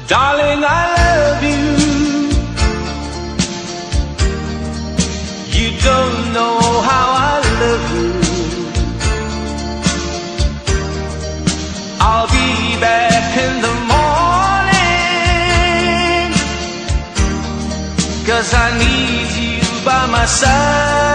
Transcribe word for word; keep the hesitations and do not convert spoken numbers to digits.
Darling, I love you. You don't know how I love you. I'll be back in the morning, 'cause I need you by my side.